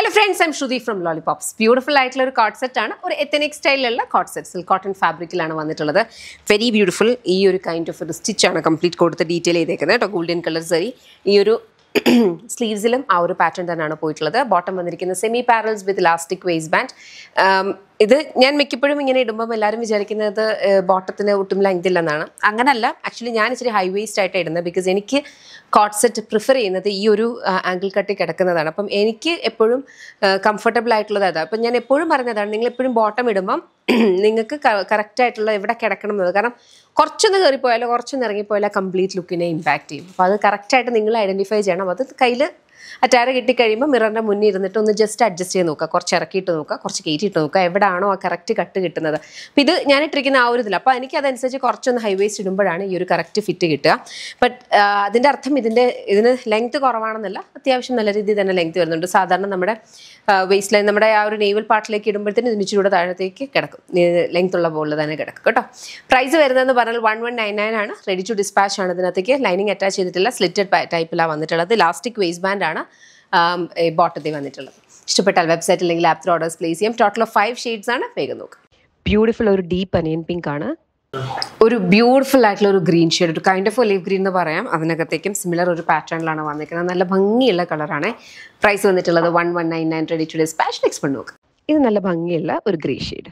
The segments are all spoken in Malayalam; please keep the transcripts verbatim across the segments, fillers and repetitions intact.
Hello friends, I'm Shruti from Lollipops. Beautiful ആയിട്ടുള്ള ഒരു കോട്ട് സെറ്റ് ആണ്. ഒരു എത്തനിക് സ്റ്റൈലിലുള്ള കോട്ട് സെറ്റ്. സിൽക്ക് കോട്ടൺ ഫാബ്രിക്കിലാണ് വന്നിട്ടുള്ളത്. Very beautiful. ഈ ഒരു കൈൻഡ് ഓഫ് ഒരു സ്റ്റിച്ച് ആണ് കംപ്ലീറ്റ് കൊടുത്ത് ഡീറ്റെയിൽ ചെയ്തേക്കുന്നത് കേട്ടോ. ഗോൾഡൻ കളർ സരി. ഈ ഒരു സ്ലീവ്സിലും ആ ഒരു പാറ്റേൺ തന്നെയാണ് പോയിട്ടുള്ളത്. ബോട്ടം വന്നിരിക്കുന്നത് semi parallels with elastic waist band. ഇത് ഞാൻ മിക്കപ്പോഴും ഇങ്ങനെ ഇടുമ്പം എല്ലാവരും വിചാരിക്കുന്നത് ബോട്ടത്തിന് ഒട്ടും ലെങ്ത് ഇല്ലെന്നാണ്. അങ്ങനല്ല. ആക്ച്വലി ഞാൻ ഇച്ചിരി ഹൈ വേസ്റ്റ് ആയിട്ട് ഇടുന്നത്. ബിക്കോസ് എനിക്ക് കോട്ട് സെറ്റ് പ്രിഫർ ചെയ്യുന്നത് ഈ ഒരു ആംഗിൾ കട്ടി കിടക്കുന്നതാണ്. അപ്പം എനിക്ക് എപ്പോഴും കംഫർട്ടബിൾ ആയിട്ടുള്ളത് അതാണ്. അപ്പം ഞാൻ എപ്പോഴും പറഞ്ഞതാണ്, നിങ്ങൾ എപ്പോഴും ബോട്ടം ഇടുമ്പം നിങ്ങൾക്ക് കറക്റ്റായിട്ടുള്ള എവിടെ കിടക്കണം എന്നത്. കാരണം കുറച്ചൊന്ന് കയറിപ്പോയാലോ കുറച്ചൊന്ന് ഇറങ്ങിപ്പോയാലോ കംപ്ലീറ്റ് ലുക്കിനെ ഇമ്പാക്റ്റ് ചെയ്യും. അപ്പോൾ അത് കറക്റ്റായിട്ട് നിങ്ങൾ ഐഡൻറ്റിഫൈ ചെയ്യണം. അത് കയ്യിൽ അറ്റാറ് കിട്ടിക്കഴിയുമ്പോൾ മിററിൻ്റെ മുന്നിൽ ഇരുന്നിട്ട് ഒന്ന് ജസ്റ്റ് അഡ്ജസ്റ്റ് ചെയ്ത് നോക്കുക. കുറച്ച് ഇറക്കിയിട്ട് നോക്കുക, കുറച്ച് കയറ്റിയിട്ട് നോക്കുക, എവിടെയാണോ ആ കറക്റ്റ് കട്ട് കിട്ടുന്നത്. അപ്പോൾ ഇത് ഞാനിട്ടിരിക്കുന്ന ആ ഒരു ഇതിൽ അപ്പോൾ എനിക്ക് അതനുസരിച്ച് കുറച്ചൊന്ന് ഹൈ വേസ്റ്റ് ഇടുമ്പോഴാണ് ഈ ഒരു കറക്റ്റ് ഫിറ്റ് കിട്ടുക. ബട്ട് അതിൻ്റെ അർത്ഥം ഇതിൻ്റെ ഇതിന് ലെങ്ത്ത് കുറവാണെന്നല്ല, അത്യാവശ്യം നല്ല രീതിയിൽ തന്നെ ലെങ്ത്ത് വരുന്നുണ്ട്. സാധാരണ നമ്മുടെ വേസ്റ്റ് ലൈൻ നമ്മുടെ ആ ഒരു നേവൽ പാർട്ടിലേക്ക് ഇടുമ്പോഴത്തേന് ഇതിനിച്ചിലൂടെ താഴത്തേക്ക് കിടക്കും, ലെങ്ത്ത് ഉള്ള ബോളിൽ തന്നെ കിടക്കും കേട്ടോ. പ്രൈസ് വരുന്നതെന്ന് പറഞ്ഞാൽ വൺ വൺ നയൻ നയൻ ആണ്. റെഡി ടു ഡിസ്പാച്ച് ആണ്. ഇതിനകത്തേക്ക് ലൈനിങ് അറ്റാച്ച് ചെയ്തിട്ടില്ല, സ്ലിറ്റഡ് ടൈപ്പിലാണ് വന്നിട്ടുള്ളത്. ഇലാസ്റ്റിക് വേസ്റ്റ് ബാൻഡ് ആണ് ബോട്ടത്തിൽ വന്നിട്ടുള്ളത്. ഇഷ്ടപ്പെട്ടാൽ വെബ്സൈറ്റ് അല്ലെങ്കിൽ ആപ്പ് ത്രൂ ഓർഡേഴ്സ് പ്ലേസ് ചെയ്യാം. ടോട്ടൽ ഓഫ് ഫൈവ് ഷെയ്ഡ്സ് ആണ്. വേഗം നോക്കാം. ബ്യൂട്ടിഫുൾ ഒരു ഡീപ്പ് അനിയൻ പിങ്ക് ആണ്. ഒരു ബ്യൂട്ടിഫുൾ ആയിട്ടുള്ള ഒരു ഗ്രീൻ ഷെയ്ഡ്, ഒരു കൈൻഡ് ഓഫ് ഒലീവ് ഗ്രീൻ എന്ന് പറയാം. അതിനകത്തേക്കും സിമിലർ ഒരു പാറ്റേണിലാണ് വന്നിരിക്കുന്നത്. നല്ല ഭംഗിയുള്ള കളറാണ്. പ്രൈസ് വന്നിട്ടുള്ളത് one one nine nine. Ready to dispatch. Next one നോക്കാം. ഇത് നല്ല ഭംഗിയുള്ള ഒരു grey shade,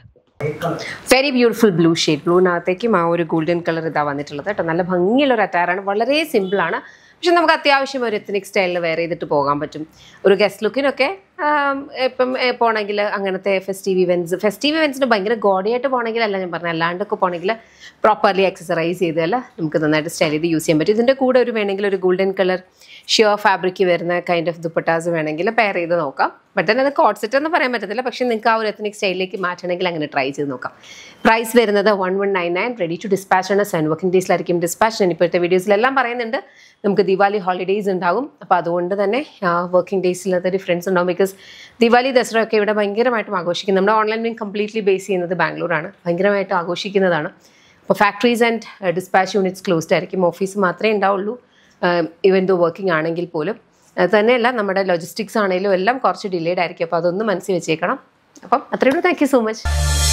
very beautiful blue shade. ബ്ലൂവിനകത്തേക്കും ആ ഒരു ഗോൾഡൻ കളർ ഇതാ വന്നിട്ടുള്ളത് കേട്ടോ. നല്ല ഭംഗിയുള്ള ഒരു അറ്റാറാണ്. വളരെ സിമ്പിളാണ്, പക്ഷെ നമുക്ക് അത്യാവശ്യം ഒരു എത്തനിക് സ്റ്റൈലിൽ വെയർ ചെയ്തിട്ട് പോകാൻ പറ്റും. ഒരു ഗസ്റ്റ് ലുക്കിനൊക്കെ ഇപ്പം പോകണമെങ്കിൽ അങ്ങനത്തെ ഫെസ്റ്റീവ് ഇവൻറ്റ്സ് ഫെസ്റ്റീവ് ഇവൻറ്റ്സിന് ഭയങ്കര ഗോഡിയായിട്ട് പോകണമെങ്കിലല്ല ഞാൻ പറഞ്ഞത്, അല്ലാണ്ടൊക്കെ പോകണമെങ്കിൽ പ്രോപ്പർലി എക്സസറൈസ് ചെയ്താൽ നമുക്ക് നന്നായിട്ട് സ്റ്റൈൽ ചെയ്ത് യൂസ് ചെയ്യാൻ പറ്റും. ഇതിൻ്റെ കൂടെ ഒരു വേണമെങ്കിൽ ഒരു ഗോൾഡൻ കളർ ഷ്യൂർ ഫാബ്രിക്ക് വരുന്ന കൈൻഡ് ഓഫ് ദുപ്പട്ടാസ് വേണമെങ്കിൽ പെയർ ചെയ്ത് നോക്കാം. ബട്ട് തന്നെ അത് കോട്ട് സെറ്റ് എന്ന് പറയാൻ പറ്റത്തില്ല, പക്ഷേ നിങ്ങൾക്ക് ആ ഒരു എത്തനിക് സ്റ്റൈലിലേക്ക് മാറ്റണമെങ്കിൽ അങ്ങനെ ട്രൈ ചെയ്ത് നോക്കാം. പ്രൈസ് വരുന്നത് one one nine nine. Ready to dispatch ആണ്. സെവൻ വർക്കിംഗ് ഡേയ്സിലായിരിക്കും ഡിസ്പാച്ച്. ഞാൻ ഇപ്പോഴത്തെ വീഡിയോസിലെല്ലാം പറയുന്നുണ്ട് നമുക്ക് ദിവാലി ഹോളിഡേയ്സ് ഉണ്ടാകും. അപ്പോൾ അതുകൊണ്ട് തന്നെ വർക്കിംഗ് ഡേയ്സിലത്തെ ഡിഫറൻസ് ഉണ്ടാകും. ബിക്കോസ് ദിവാലി ദസറ ഒക്കെ ഇവിടെ ഭയങ്കരമായിട്ടും ആഘോഷിക്കും. നമ്മുടെ ഓൺലൈൻ വിങ് കംപ്ലീറ്റ്ലി ബേസ് ചെയ്യുന്നത് ബാംഗ്ലൂരാണ്. ഭയങ്കരമായിട്ട് ആഘോഷിക്കുന്നതാണ്. അപ്പോൾ factories and dispatch units closed ആയിരിക്കും. ഓഫീസ് മാത്രമേ ഉണ്ടാവുള്ളൂ ഈവൻ ദോ വർക്കിംഗ് ആണെങ്കിൽ പോലും. അത് തന്നെയല്ല നമ്മുടെ ലോജിസ്റ്റിക്സ് ആണെങ്കിലും എല്ലാം കുറച്ച് ഡിലേഡ് ആയിരിക്കും. അപ്പോൾ അതൊന്ന് മനസ്സിൽ വെച്ചേക്കണം. അപ്പം അത്രയുള്ളൂ. Thank you so much.